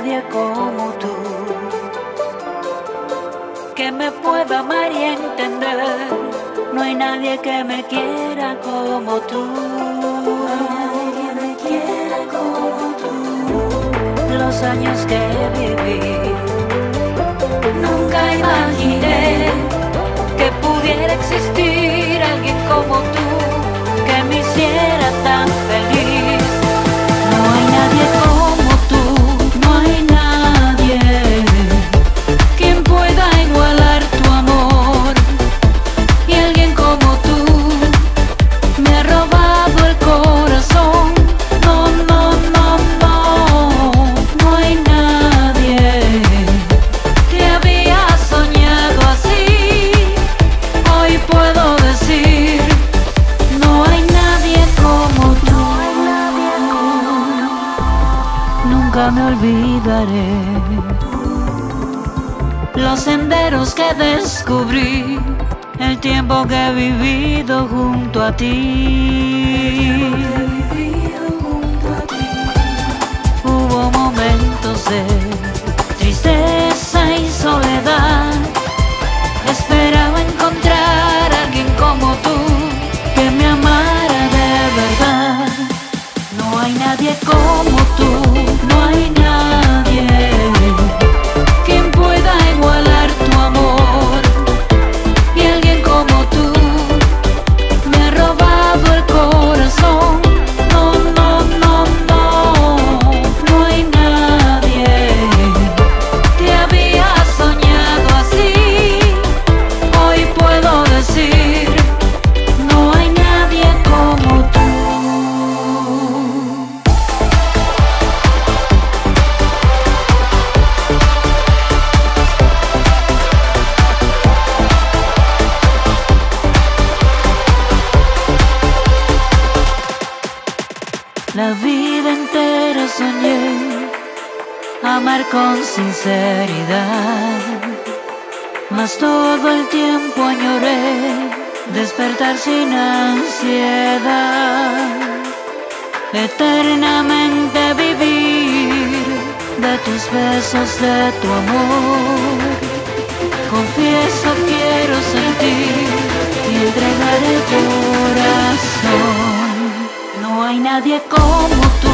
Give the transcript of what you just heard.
nadie como tú, que me pueda amar y entender. No hay nadie que me quiera como tú. No hay nadie que me quiera como tú. Los años que viví, nunca imaginé que pudiera existir alguien como tú, que me hiciera tan feliz. No hay nadie como tú, no hay nadie quien pueda igualar tu amor. Y alguien como tú me ha robado el corazón. No, no, no, no, no hay nadie que había soñado así. Hoy puedo decir, no hay nadie como tú. Nunca me olvidaré los senderos que descubrí, el tiempo que he vivido junto a ti. Hubo momentos de tristeza y soledad. Esperaba encontrar a alguien como tú, que me amara de verdad. No hay nadie como tú, no hay nadie quien pueda igualar tu amor. Y alguien como tú me ha robado el corazón. No, no, no, no, no hay nadie que había soñado así. Hoy puedo decir, no hay nadie como tú. La vida entera soñé amar con sinceridad, mas todo el tiempo añoré despertar sin ansiedad. Eternamente vivir de tus besos, de tu amor. Confieso, quiero sentir y entregar el corazón. No hay nadie como tú.